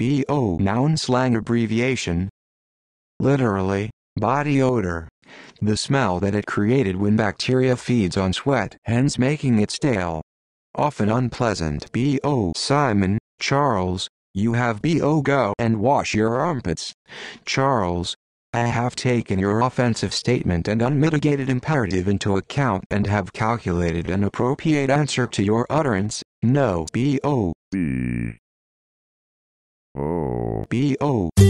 BO noun slang abbreviation. Literally, body odor. The smell that it created when bacteria feeds on sweat, hence making it stale. Often unpleasant. BO Simon, Charles, you have BO go and wash your armpits. Charles, I have taken your offensive statement and unmitigated imperative into account and have calculated an appropriate answer to your utterance. No. BO. B. O. BO.